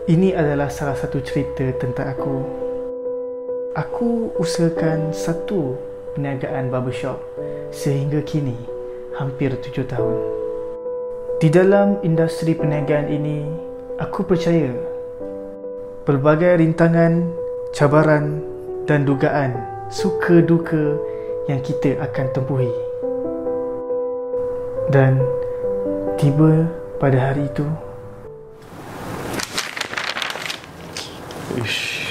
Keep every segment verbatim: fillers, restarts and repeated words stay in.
Ini adalah salah satu cerita tentang aku. Aku usahakan satu perniagaan barbershop sehingga kini hampir tujuh tahun. Di dalam industri perniagaan ini, aku percaya pelbagai rintangan, cabaran dan dugaan suka duka yang kita akan tempuhi. Dan tiba pada hari itu. Ish.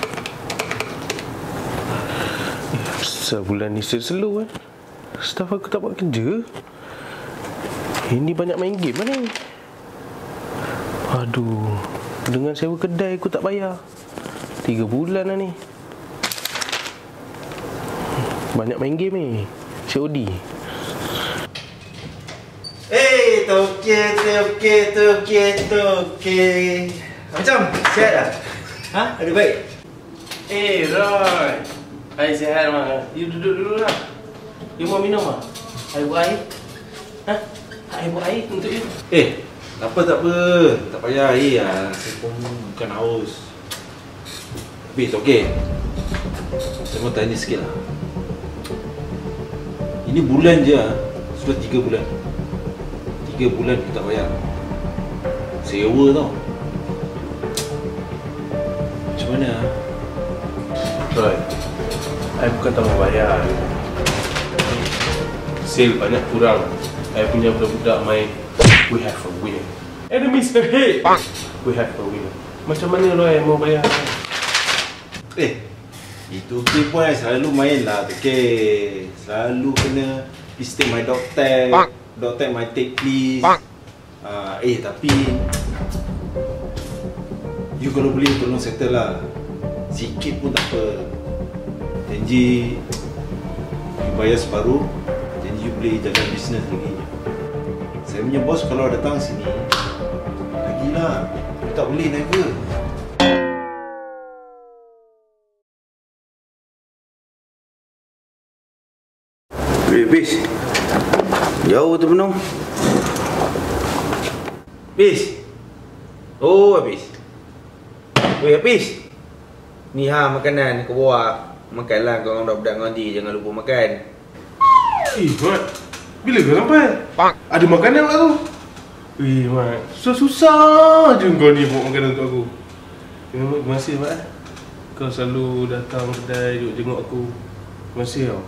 Sebulan ni slow kan. Staff aku tak buat kerja. Ini banyak main game lah ni. Aduh, dengan sewa kedai aku tak bayar. Tiga bulan lah ni. Banyak main game ni. C O D. Hey, Toke, Toke, Toke, Toke. Macam, sihat tak? Ha? Ada baik? Eh, Roy. Hai, sihat mak. You duduk dulu lah. You mau minum tak? Air buat air? Ha? Air buat air untuk you. Eh, tak apa, tak apa. Tak payah air lah. Saya pun bukan haus. Tapi, Toke, saya mau tanya sikit lah. Ini bulan je lah. Sudah tiga bulan. Tiga bulan kita tak bayar sewa tau. Macam mana? Roy, I bukan tak mau bayar. Sale banyak kurang. I punya budak-budak main we have a winner. Enemies ahead. We have a winner. Macam mana Roy mau bayar? Eh, itu okay pun selalu main lah. Okay, selalu kena please take my dog tag. Dog tag my take please. uh, Eh, tapi you kalau boleh tolong settle lah. Sikit pun tak apa. Janji you bayar separuh. Janji you boleh jaga bisnes lagi. Saya punya bos kalau datang sini lagilah. You tak boleh never. Eh, Bis. Jauh tu penuh. Bis. Oh, habis. Weh, habis. Ni ha makanan kau bawa. Makanlah kau orang budak-budak ngondi, jangan lupa makan. Eh, Mat. Bila kau sampai? Pak. Ada makanan tak tu? Eh, Mat. Susah-susah je kau ni bawa makanan untuk aku. Terima kasih, Mat. Kau selalu datang kedai, duduk jenguk aku. Terima kasih tau.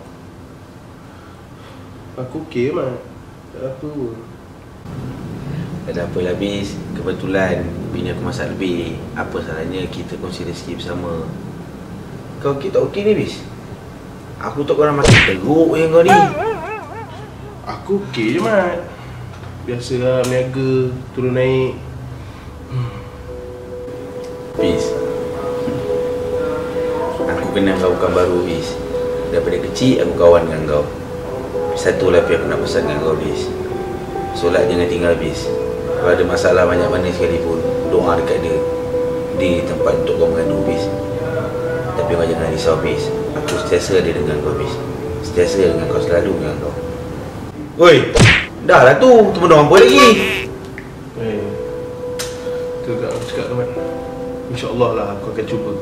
Aku okey, Mat. Tak apa pun. Tak ada apa lah, Bis. Kebetulan bini aku masak lebih. Apa salahnya kita kongsi rezeki bersama. Kau okey tak okey ni, Bis? Aku tak korang makin teruk yang kau ni. Aku okey je, Mat. Biasalah berniaga, turun naik. hmm. Bis, aku kenal kau bukan baru, Bis. Daripada kecil aku kawan dengan kau. Satu lagi aku nak pesan dengan kau, Bis. Solat jangan tinggal, Bis. Kalau ada masalah banyak mana sekalipun, doa dekat dia. Di tempat untuk kau mengadu, Bis. Tapi kau jangan risau, Bis. Aku sentiasa ada dengan kau, Bis. Sentiasa dengan kau, selalu dengan kau. Oi, dah lah tu, tu benda apa lagi? Eh, tu tak aku cakap tu, Mat. InsyaAllah lah aku akan cuba.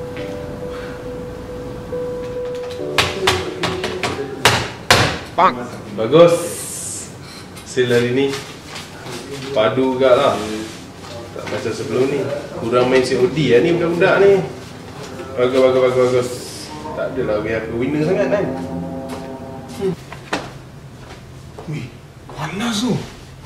Bang. Bagus. Sale hari ni padu juga lah. Tak macam sebelum ni. Kurang main C O D lah ni budak-budak ni. Bagus, bagus, bagus, bagus. Tak adalah we have a winner sangat kan. hmm. Wih, panas tu.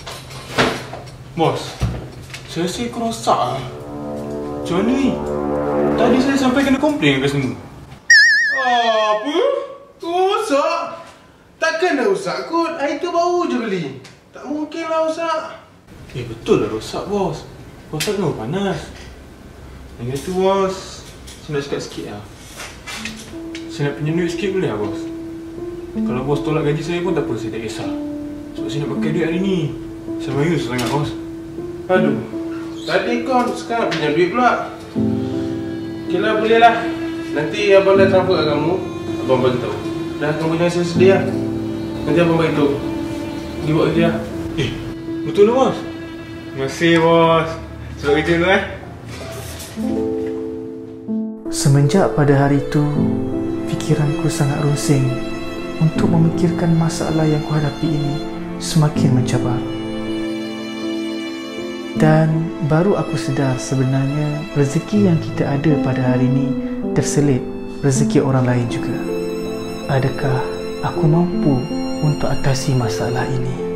Bos, saya rasa ikut rosak lah. Macam mana ni? Tadi saya sampai kena komplain ke semua. Apa? Rosak? Takkan dah rosak kot. Air tu baru je beli. Tak mungkin lah rosak. Eh, betul lah rosak, bos. Rosak kenapa panas? Yang kata, bos, saya nak cakap sikit lah. Saya nak pinjam duit sikit boleh lah, bos? Kalau bos tolak gaji saya pun tak apa, saya tak kisah. Sebab saya nak pakai duit hari ni. Saya mayus sangat, bos. Aduh, tadi kau sekarang pinjam duit pula. Okay lah, boleh lah. Nanti abang dah transfer kat kamu. Abang bagi tahu. Dah, kamu jangan sedih lah. Nanti abang bagi tahu. Pergi buat kerja lah. Eh, betul lah, bos? Terima kasih, bos. Selamat kerja dulu, eh. Semenjak pada hari itu, fikiranku sangat rusing untuk memikirkan masalah yang kuhadapi ini semakin mencabar. Dan baru aku sedar sebenarnya rezeki yang kita ada pada hari ini terselit rezeki orang lain juga. Adakah aku mampu untuk atasi masalah ini?